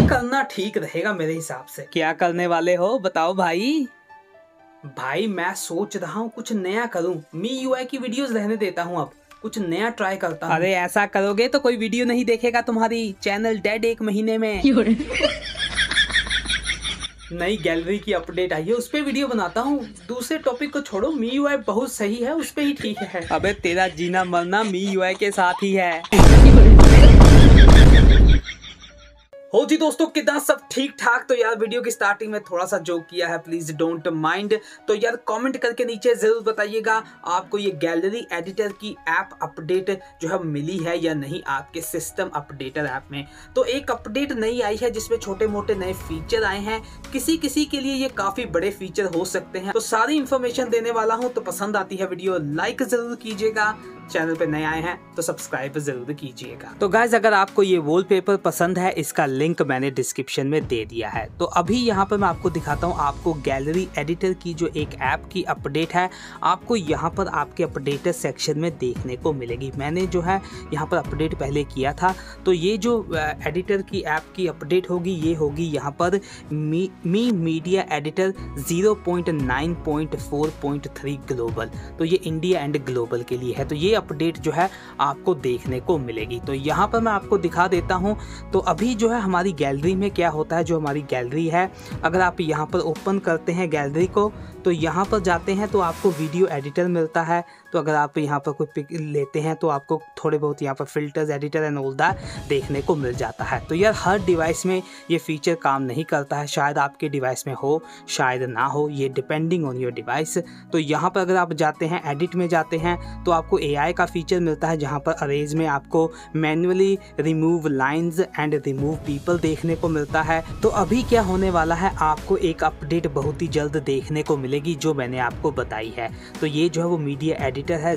करना ठीक रहेगा मेरे हिसाब से। क्या करने वाले हो बताओ भाई? भाई मैं सोच रहा हूँ कुछ नया करूँ। MIUI की वीडियोस रहने देता हूँ, अब कुछ नया ट्राई करता हूँ। अरे ऐसा करोगे तो कोई वीडियो नहीं देखेगा, तुम्हारी चैनल डेड 1 महीने में। नई गैलरी की अपडेट आई है, उस पे वीडियो बनाता हूँ। दूसरे टॉपिक को छोड़ो, MIUI बहुत सही है, उस पे ही ठीक है। अबे तेरा जीना मरना MIUI के साथ ही है। हो जी दोस्तों, कितना सब ठीक ठाक। तो यार वीडियो की स्टार्टिंग में थोड़ा सा जोक किया है, प्लीज डोंट माइंड। तो यार कमेंट करके नीचे जरूर बताइएगा आपको ये गैलरी एडिटर की ऐप अपडेट जो है मिली है या नहीं आपके सिस्टम अपडेटर ऐप में। तो एक अपडेट नई आई है जिसमें छोटे मोटे नए फीचर आए हैं। किसी किसी के लिए ये काफी बड़े फीचर हो सकते हैं। तो सारी इंफॉर्मेशन देने वाला हूँ, तो पसंद आती है वीडियो लाइक जरूर कीजिएगा, चैनल पे नए आए हैं तो सब्सक्राइब जरूर कीजिएगा। तो गाइस अगर आपको ये वॉलपेपर पसंद है, इसका लिंक मैंने डिस्क्रिप्शन में दे दिया है। तो अभी यहाँ पर मैं आपको दिखाता हूँ, आपको गैलरी एडिटर की जो एक ऐप की अपडेट है, आपको यहाँ पर आपके अपडेटर सेक्शन में देखने को मिलेगी। मैंने जो है यहाँ पर अपडेट पहले किया था। तो ये जो एडिटर की ऐप की अपडेट होगी, ये होगी यहाँ पर मीडिया एडिटर 0.9.4.3 ग्लोबल। तो ये इंडिया एंड ग्लोबल के लिए है। तो ये अपडेट जो है आपको देखने को मिलेगी। तो यहाँ पर मैं आपको दिखा देता हूँ। तो अभी जो है हमारी गैलरी में क्या होता है, जो हमारी गैलरी है, अगर आप यहाँ पर ओपन करते हैं गैलरी को, तो यहाँ पर जाते हैं तो आपको वीडियो एडिटर मिलता है। तो अगर आप यहाँ पर कोई पिक लेते हैं तो आपको थोड़े बहुत यहाँ पर filters editor and all that देखने को मिल जाता है। तो यार हर डिवाइस में ये फीचर काम नहीं करता है, शायद आपके डिवाइस में हो शायद ना हो, ये डिपेंडिंग ऑन योर डिवाइस। तो यहाँ पर अगर आप जाते हैं एडिट में जाते हैं तो आपको AI का फीचर मिलता है, जहाँ पर अरेज में आपको manually remove lines and remove people देखने को मिलता है। तो अभी क्या होने वाला है, आपको एक अपडेट बहुत ही जल्द देखने को मिलेगी जो मैंने आपको बताई है। तो ये जो है वो मीडिया एडिटर है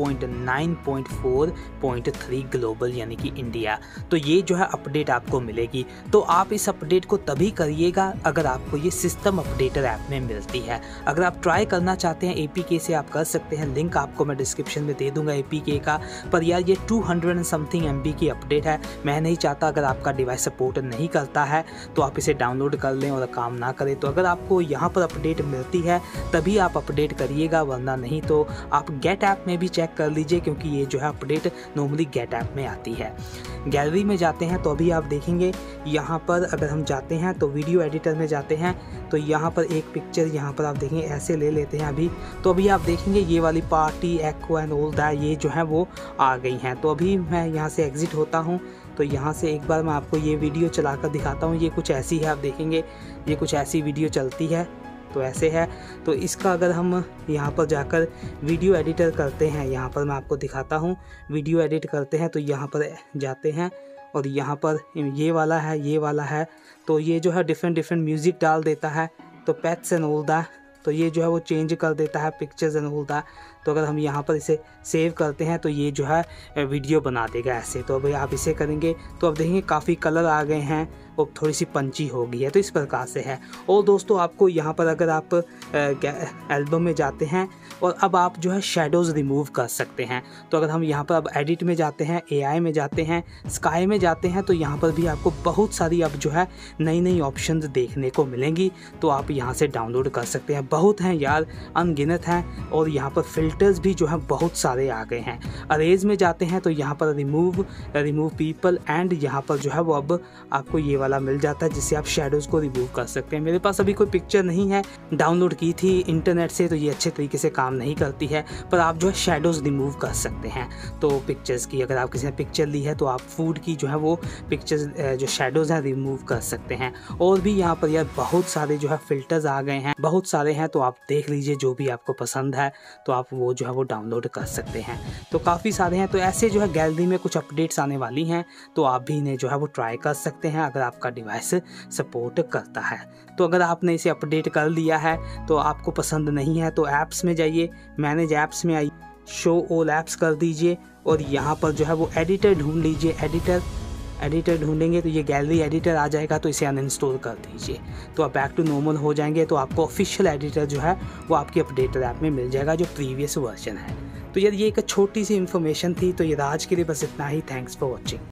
0.9.4.3 ग्लोबल यानी कि इंडिया। तो ये जो है अपडेट आपको मिलेगी। तो आप इस अपडेट को तभी करिएगा अगर आपको ये सिस्टम अपडेटर ऐप में मिलती है। अगर आप ट्राई करना चाहते हैं APK से आप कर सकते हैं, लिंक आपको मैं डिस्क्रिप्शन में दे दूंगा APK का। पर यार ये 200 समथिंग MB की अपडेट है। मैं नहीं चाहता अगर आपका डिवाइस सपोर्ट नहीं करता है तो आप इसे डाउनलोड कर लें और काम ना करें। तो अगर आपको यहाँ पर अपडेट मिलती है तभी आप अपडेट करिएगा, वरना नहीं तो आप गेट ऐप में भी चेक कर लीजिए, क्योंकि ये जो है अपडेट नॉर्मली गेट ऐप में आती है। गैलरी में जाते हैं तो अभी आप देखेंगे यहाँ पर अगर हम जाते हैं तो वीडियो एडिटर में जाते हैं तो यहाँ पर एक पिक्चर यहाँ पर आप देखेंगे ऐसे ले लेते हैं अभी। तो अभी आप देखेंगे ये वाली party aqua and all that ये जो है वो आ गई हैं। तो अभी मैं यहाँ से एग्जिट होता हूँ। तो यहाँ से एक बार मैं आपको ये वीडियो चलाकर दिखाता हूँ। ये कुछ ऐसी है, आप देखेंगे ये कुछ ऐसी वीडियो चलती है। तो ऐसे है। तो इसका अगर हम यहाँ पर जाकर वीडियो एडिटर करते हैं, यहाँ पर मैं आपको दिखाता हूँ, वीडियो एडिट करते हैं तो यहाँ पर जाते हैं और यहाँ पर ये वाला है, ये वाला है। तो ये जो है डिफरेंट म्यूज़िक डाल देता है। तो पेट्स एंड ऑल दैट, तो ये जो है वो चेंज कर देता है पिक्चर्स एंड ऑल दैट। तो अगर हम यहाँ पर इसे सेव करते हैं तो ये जो है वीडियो बना देगा ऐसे। तो अभी आप इसे करेंगे तो अब देखेंगे काफ़ी कलर आ गए हैं और थोड़ी सी पंची हो गई है। तो इस प्रकार से है। और दोस्तों आपको यहाँ पर अगर आप एल्बम में जाते हैं और अब आप जो है शेडोज़ रिमूव कर सकते हैं। तो अगर हम यहाँ पर अब एडिट में जाते हैं, AI में जाते हैं, स्काई में जाते हैं, तो यहाँ पर भी आपको बहुत सारी अब जो है नई ऑप्शंस देखने को मिलेंगी। तो आप यहाँ से डाउनलोड कर सकते हैं। बहुत हैं यार, अनगिनत हैं। और यहाँ पर फिल्टर्स भी जो है बहुत सारे आ गए हैं। अरेज में जाते हैं तो यहाँ पर रिमूव पीपल एंड यहाँ पर जो है वो अब आपको ये वाला मिल जाता है जिससे आप शेडोज़ को रिमूव कर सकते हैं। मेरे पास अभी कोई पिक्चर नहीं है, डाउनलोड की थी इंटरनेट से, तो ये अच्छे तरीके से काम नहीं करती है। पर आप जो है शेडोज़ रिमूव कर सकते हैं। तो पिक्चर्स की अगर आप किसी ने पिक्चर ली है तो आप फूड की जो है वो पिक्चर्स जो शेडोज़ हैं रिमूव कर सकते हैं। और भी यहाँ पर यार बहुत सारे जो है फिल्टर्स आ गए हैं, बहुत सारे हैं। तो आप देख लीजिए जो भी आपको पसंद है तो आप वो जो है वो डाउनलोड कर सकते हैं। तो काफ़ी सारे हैं। तो ऐसे जो है गैलरी में कुछ अपडेट्स आने वाली हैं, तो आप भी इन्हें जो है वो ट्राई कर सकते हैं अगर आपका डिवाइस सपोर्ट करता है। तो अगर आपने इसे अपडेट कर लिया है तो आपको पसंद नहीं है तो ऐप्स में जाइए, मैनेज ऐप्स में आइए, शो ऑल ऐप्स कर दीजिए और यहाँ पर जो है वो एडिटर ढूंढ लीजिए। एडिटर ढूंढेंगे तो ये गैलरी एडिटर आ जाएगा, तो इसे अनइंस्टॉल कर दीजिए। तो आप बैक टू नॉर्मल हो जाएंगे। तो आपको ऑफिशियल एडिटर जो है वो आपकी अपडेटर ऐप में मिल जाएगा जो प्रीवियस वर्जन है। तो यार ये एक छोटी सी इन्फॉर्मेशन थी। तो ये आज के लिए बस इतना ही। Thanks for watching.